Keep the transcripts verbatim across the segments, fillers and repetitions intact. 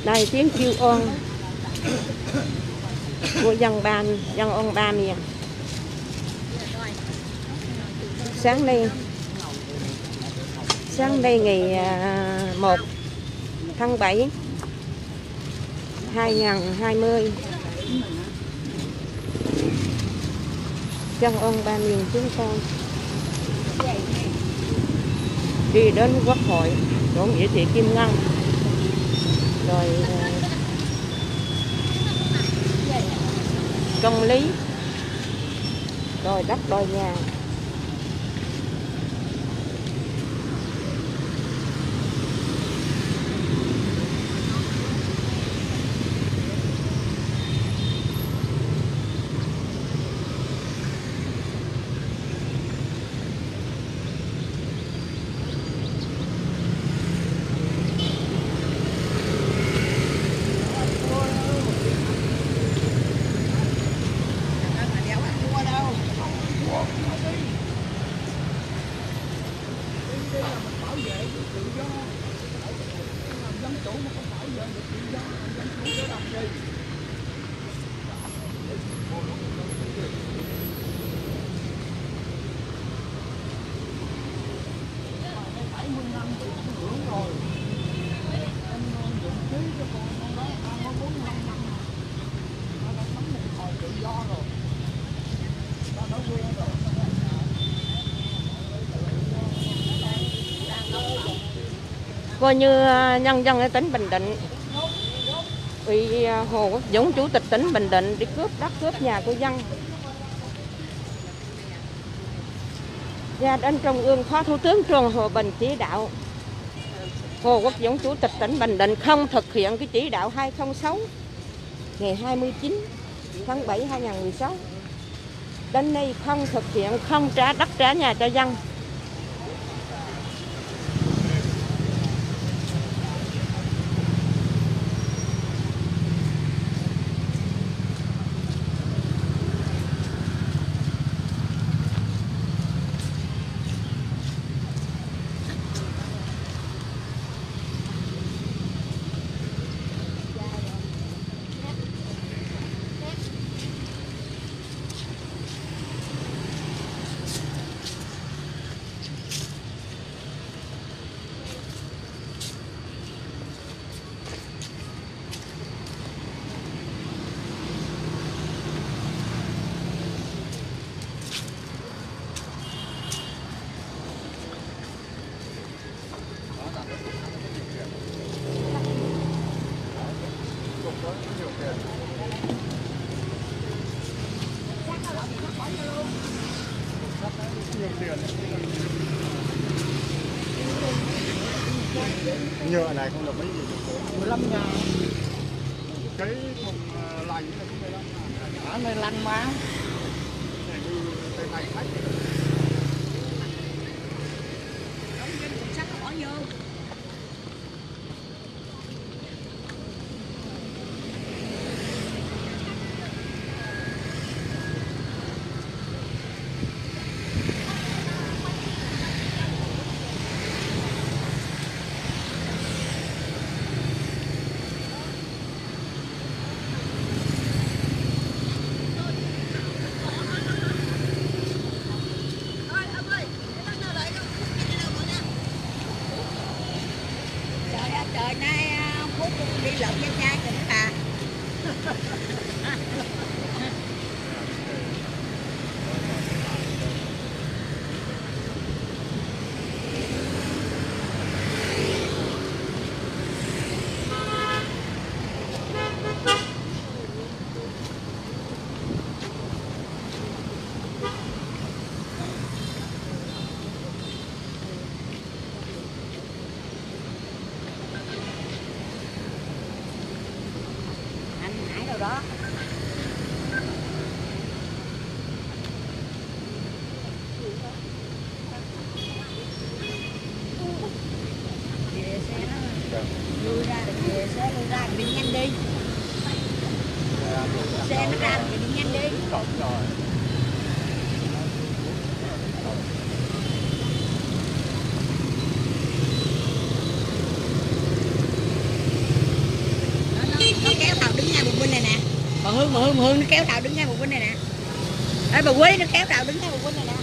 Đây tiếng kêu oan của dân ba dân ông ba miền. Sáng nay sáng nay ngày một tháng bảy hai nghìn không trăm hai mươi, dân ông ba miền chúng tôi đi đến Quốc hội chỗ Nghĩa Thị Kim Ngân, rồi công lý, rồi đất đai nhà. Coi như nhân dân ở tỉnh Bình Định bị Hồ Quốc Dũng, chủ tịch tỉnh Bình Định, đi cướp đất cướp nhà của dân. Và đến Trung ương, Phó Thủ tướng Trương Hòa Bình chỉ đạo Hồ Quốc Dũng, chủ tịch tỉnh Bình Định không thực hiện cái chỉ đạo hai không sáu ngày hai mươi chín tháng bảy hai nghìn không trăm mười sáu. Đến nay không thực hiện, không trả đất trả nhà cho dân. Nhựa này không được mấy gì, mười lăm ngàn. Cái thùng lành này cũng mười lăm ngàn. Ở này lành mà. Này đi tay này khách. Đóng trên cục sắt bỏ vô. Trời nay Phúc đi lộn với cha kìa bà. Đó. Về xe nó lui ra được, về xe lui ra đi nhanh đi. Xe nó ra thì đi nhanh đi. mà Hương, Hương nó kéo Đào đứng ngay một bên này nè. Đấy, bà Quý nó kéo Đào đứng ngay một bên này nè.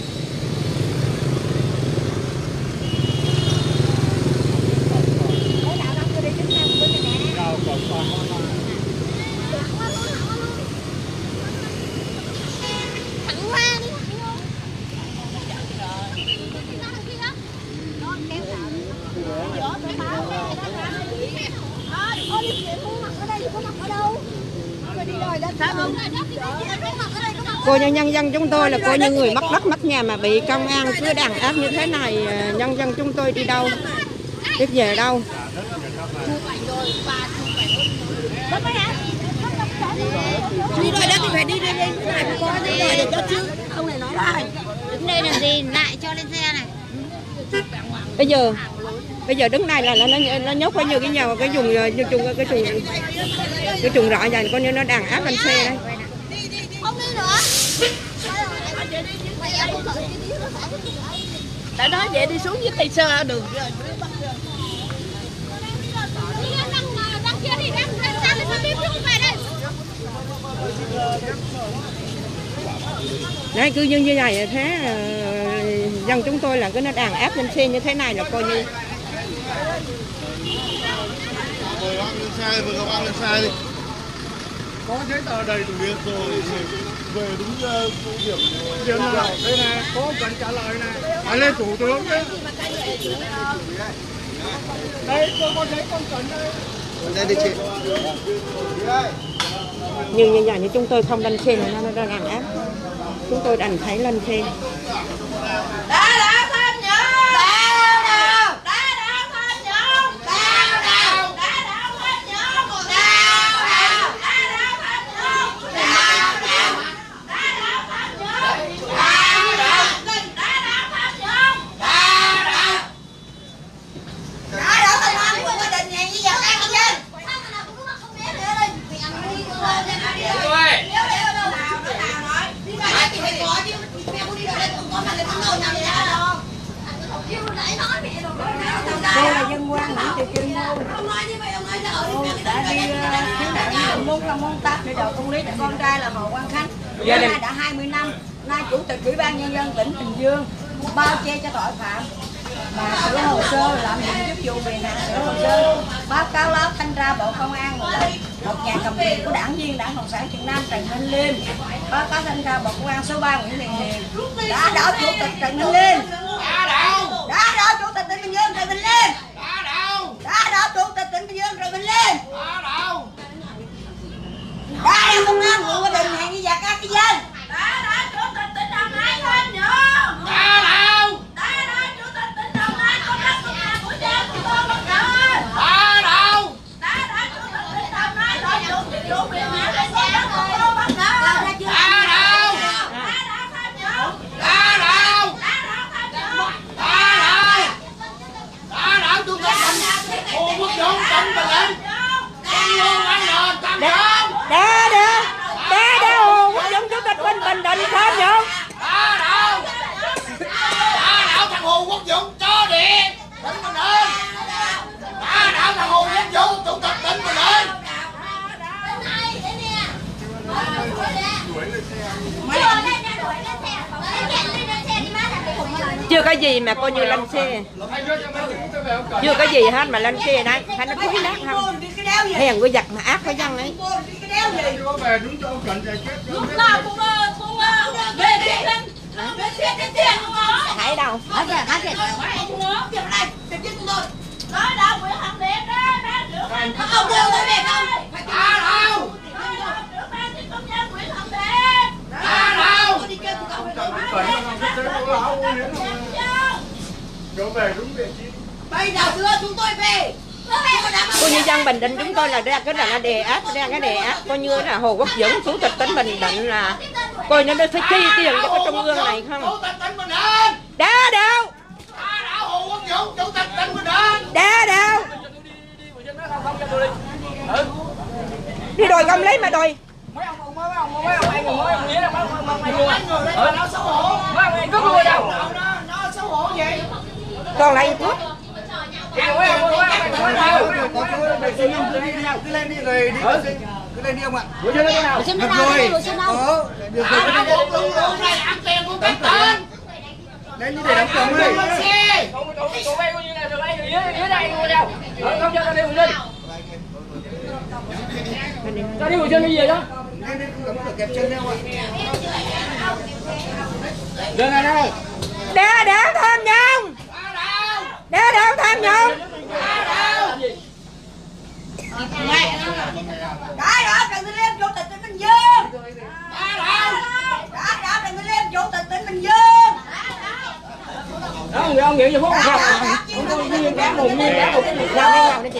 Kéo Đào đâu, đi đứng ngay một bên này nè. Rau còn toàn ngon lành. Thẳng qua đi. Cô như nhân dân chúng tôi là coi như người mất đất mất nhà mà bị công an cứ đàn áp như thế này, nhân dân chúng tôi đi đâu, biết về đâu. Đi rồi đó thì phải đi đi đi này cô đi rồi để cho chứ. Ông này nói lại. Đứng đây làm gì, lại cho lên xe này. Bây giờ bây giờ đứng này là nó nó nhốt bao nhiêu cái nhà cái dùng cái chuồng cái chuồng cái chuồng rọ dành coi như nó đàn áp lên xe đây. Không đi nữa. Đã nói vậy đi xuống dưới Tây Sơ đường. Đấy cứ như như này thế dân chúng tôi là cứ nó đàn áp lên xe như thế này là coi như Mời bác lên xe, mời các bác lên xe đi. Có giấy tờ đầy đủ việc rồi về đúng vụ việc. Việc nào? Đây này, có ông cần trả lời này. Hãy lên thủ tướng chứ. Đây, tôi có giấy con cần đây. Đây đi chị. như như vậy như chúng tôi không lên xe là nó nó đàn áp, chúng tôi đành phải lên xe. Đã đã tham nhũng. Đào đào. Đã đã tham nhũng. Đào đào. Đã đã tham nhũng. Đào đào. Đã đã tham nhũng. Đào đào. Đã đã tham nhũng. Đào đào. Đã đã tham nhũng. Đào đào. Đã đã tham nhũng của gia đình nhà như vậy các anh dân. Đây là dân quan Nguyễn Thị Trinh luôn. Đã đi khiếu nại muốn là muốn tắt để đòi công lý cho con trai là Hồ Quang Khánh. Gia đình đã hai mươi năm, nay chủ tịch Ủy ban nhân dân tỉnh Bình Dương bao che cho tội phạm mà sửa hồ sơ làm những giúp vụ về nạn sửa hồ sơ, báo cáo báo thanh tra Bộ Công an là một nhà cầm quyền của đảng viên Đảng Cộng sản Việt Nam Trần Minh Liêm, báo cáo thanh tra Bộ Công an số ba Nguyễn Thị Hiền đã đổ chủ tịch Trần Minh Liêm, đã đổ chủ tịch tỉnh Bình Dương Trần Minh Liêm, đã đổ chủ tịch tỉnh Bình Dương Trần Minh Liêm, đã đem công an của gia đình hàng như vậy các cái dân, đã đổ chủ tịch tỉnh Đồng Nai tham nhũng, đã đổ đã đổ chủ tịch tỉnh Đồng Nai không bắt công an của cha của con bắt cỡ, đã đổ đã đổ chủ tịch tỉnh Đồng Nai lợi dụng chức vụ quyền hạn để con bắt của con bắt cỡ, đã đổ đã đổ tham nhũng, đã đổ đã đổ tham nhũng, đã đổ đã đổ chủ tịch Hồ Quốc Dũng tỉnh Bình Định, con luôn ăn nền tham nhũng, Đá đá đá đá Hồ Quốc Dũng chủ tịch Bình Bình Định tham nhũng. đã đổ đã đổ thằng Hồ Quốc Dũng cho điện tỉnh Bình Định, đã đổ thằng Hồ Quốc Dũng chủ tịch tỉnh Bình Định. Chưa có gì mà coi như lên xe, chưa có gì hết mà lên xe đấy, thấy nó thúi nát không? Hèn của giặc mà ác với dân ấy. Có về đúng cho ông cần giải quyết. Lúc nào cũng cũng về tiền lên, về tiền tiền tiền không có. Thấy đâu? Hết rồi, hết rồi. Không có, việc này, việc chính của tôi. Nói đâu Nguyễn Hằng Điệp đó, đó được. Không được tôi về không. Đã đâu? Được ban chức công nhân Nguyễn Hằng Điệp. Đã đâu? Ông cần bị bệnh không? Cái thế có lão uống hiến không? Có về đúng vị trí. Bây giờ xưa chúng tôi về. Coi như dân Bình Định chúng tôi là ra cái là nó đề áp, ra cái đề áp coi như là Hồ Quốc Dũng chủ tịch tỉnh Bình Định là coi như nó phải chi tiền cho cái trung ương này không? Chủ tịch tỉnh Bình Định. Đá đâu? Đã đâu Hồ Quốc Dũng chủ tịch tỉnh Bình Định. Đá đâu? Đi đòi công lấy mà đòi. Mấy ông mấy ông mấy ông mấy ông mấy ông nghĩa là mấy ông mấy ông mấy người đấy mà nó xấu hổ. Mấy ông cướp người đâu? Nó xấu hổ vậy. Còn lại cướp. Mấy ông mấy ông mấy ông Cứ lên đi rồi đi. Cứ lên đi ông ạ. Bữa trước thế nào? Bữa trước Được nào? rồi. Bữa trước nào? Có. Được rồi. Ăn tiền của các tên. Lên đi để đóng cổng đi. Xe. Không không không vay coi như là đây dưới dưới đây luôn đâu. Không cho ta đi Bùi Trinh. Ta đi Bùi Trinh đi về đó. Lên đi đóng cửa kẹp chân nhau ạ. Lên này đây. Đá đá tham nhung. Đá đá tham nhung. Cái đó đừng có lên chủ tịch tỉnh Bình Dương. Cái đó đừng có lên chủ tịch tỉnh Bình Dương. Đó người ông nghĩ cho phút không? Không có nguyên đá một nguyên đá một cái gì Làm đi làm đi chị.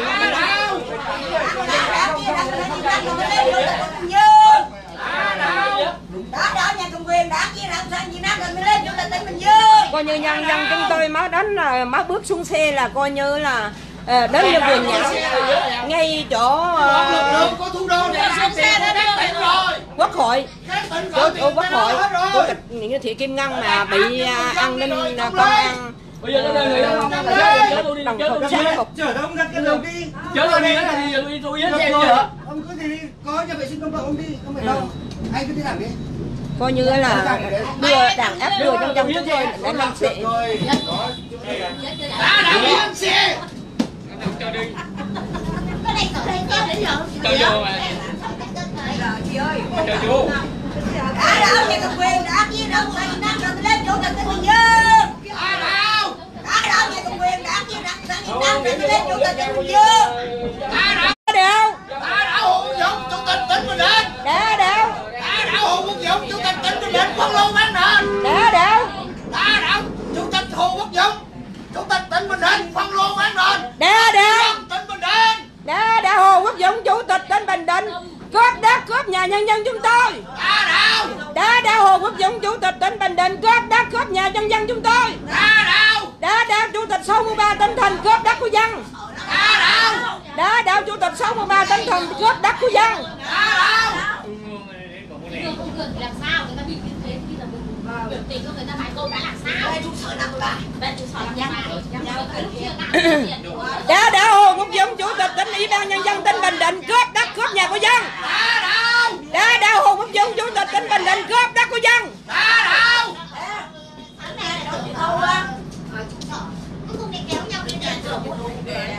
Đó đó nhà cầm quyền đã chia ra sang Việt Nam rồi mới lên chủ tịch tỉnh Bình Dương. Coi như nhân dân chúng tôi mới đánh là mới bước xuống xe là coi như là ờ, đến như vườn nhãn ngay chỗ ờ, có thủ đô để xuống xe đã đến tỉnh rồi. Quốc hội chỗ, chỗ Quốc hội chủ tịch Nguyễn Thị Kim Ngân mà bị à, an ninh à, công an Bây giờ nó đơn người không không chở tôi đi đồng chở phục tôi sát đi. phục. Chở ông đặt cái đầu đi. Chở tôi đi đó là đi tôi tôi với Được xe rồi. chưa? Ông cứ đi đi. Có nhà vệ sinh công cộng ông đi. Không phải đâu. Anh cứ đi làm đi. Coi như là đưa đàn áp đưa nhân dân chúng tôi để lên xe. Rồi. Đã đã đi lên xe. Cái này ở đây cho đến giờ. Cho vô mà. Chị ơi. Cho chú. Đã đó nhà cầm quyền đã chia ra sang Việt Nam rồi mới lên chủ tịch tỉnh Bình Dương. Đã đâu? Đã đó nhà cầm quyền đã chia ra sang Việt Nam rồi mới lên chủ tịch tỉnh Bình Dương. Đã đâu? Đéo Đã đâu Hồ Quốc Dũng chủ tịch tỉnh Bình Định. đá đéo Đã đâu Hồ Quốc Dũng chủ tịch tỉnh Bình Định phân lô bán nền. đá đéo Đã đâu chủ tịch Hồ Quốc Dũng chủ tịch tỉnh Bình Định phân lô bán nền. đá đéo Tỉnh Bình Định. đá đá Hồ Quốc Dũng chủ tịch tỉnh Bình Định cướp đất cướp nhà nhân dân chúng tôi. Đã đâu? Đá đá Hồ Quốc Dũng chủ tịch tỉnh Bình Định cướp đất cướp nhà nhân dân chúng tôi. Đã đâu? Đá đá chủ tịch sáu mươi ba tỉnh thành cướp đất của dân. Đã đâu? Đá đá chủ tịch sáu mươi ba tỉnh thành cướp đất của dân. Đã đâu? Người không được làm sao người ta bị như thế khi là mình biểu tình cho người ta bài câu đã làm sao Đây trụ sở nằm bà. bên trụ sở làm bài lúc kia đã Đá đá Hồ Quốc Dũng chủ tịch tỉnh Ủy ban nhân dân tỉnh Bình Định cướp đất cướp nhà của dân. Đã đâu? Đá đá Hồ Quốc Dũng chủ tịch tỉnh Bình Định cướp đất của dân. Đã đâu? Tháng này đâu chị Thu á. nó không đi kéo nhau đi đến chỗ của không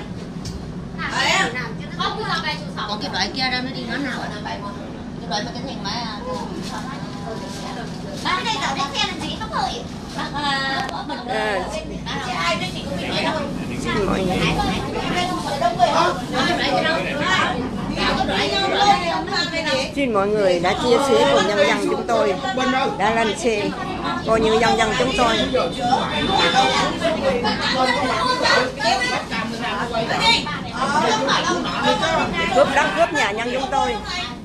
cứ làm bài trụ sở Có cái loại kia ra nó đi nó nào ở đây bài một cái loại mà cái thằng mà bác đây giờ đến xe làm gì bác ơi bác bác À, chị ai đấy chị cũng bị nói đâu xin mọi người. Xin mọi người đã chia sẻ cùng nhân dân chúng tôi đã lên xe coi như nhân dân chúng tôi cướp đất cướp nhà nhân chúng tôi.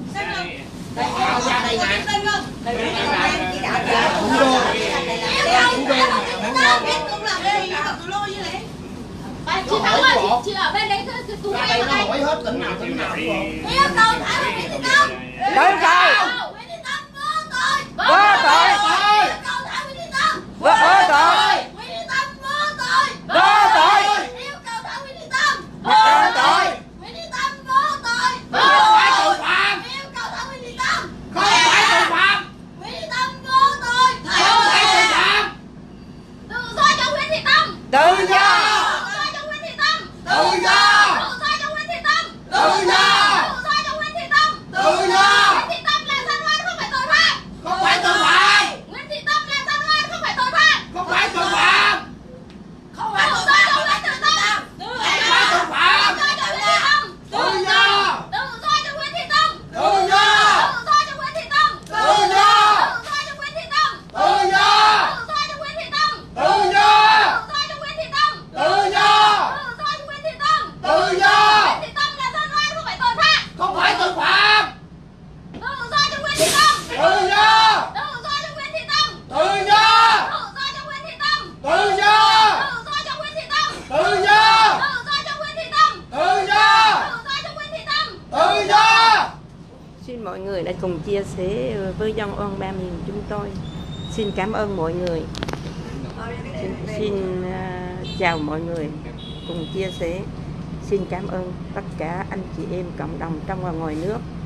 chị Thảo ơi chị ở bên đấy cứ tú em ở đây Hỏi hết tỉnh nào tỉnh nào. yêu cầu Thảo là Nguyễn Thị Tâm Tới sao? Nguyễn Thị Tâm vô tội Vô tội. yêu cầu Thảo Nguyễn Thị Tâm Vô tội. Nguyễn Thị Tâm vô tội Vô tội. yêu cầu Thảo Nguyễn Thị Tâm Vô tội. Nguyễn Thị Tâm vô tội Không phải tội phạm. yêu cầu Thảo Nguyễn Thị Tâm Không phải tội phạm. Nguyễn Thị Tâm vô tội Không phải tội phạm. tự do cho Nguyễn Thị Tâm Tự do. tự do cho Nguyễn Thị Tâm Tự do. tự do cho Nguyễn Thị Tâm Tự do. tự do cho Nguyễn Thị Tâm Tự do. Nguyễn Thị Tâm là dân oan không phải tội phạm Không phải tội phạm. Nguyễn Thị Tâm là dân oan không phải tội phạm Không phải tội phạm. không phải tự do cho Nguyễn Thị Tâm Không phải tội phạm. tự do cho Nguyễn Thị Tâm Tự do. tự do cho Nguyễn Thị Tâm Tự do. tự do cho Nguyễn Thị Tâm Tự do. tự do cho Nguyễn Thị Tâm Tự do. tự do cho Nguyễn Thị Tâm Tự do. tự do cho Nguyễn Thị Tâm Tự do. tự do cho Nguyễn Thị Tâm Tự do. Nguyễn Thị Tâm là dân oan không phải tội phạm Không phải tội phạm. tự do cho Nguyễn Thị Tâm Tự do. tự do cho Nguyễn Thị Tâm Tự do. tự do cho Nguyễn Thị Tâm Tự do. tự do cho Nguyễn Thị Tâm Tự do. tự do cho Nguyễn Thị Tâm Tự do. tự do cho Nguyễn Thị Tâm Tự do. Xin mọi người đã cùng chia sẻ với dân oan ba miền chúng tôi. Xin cảm ơn mọi người. Xin, xin uh, chào mọi người cùng chia sẻ. Xin cảm ơn tất cả anh chị em cộng đồng trong và ngoài nước.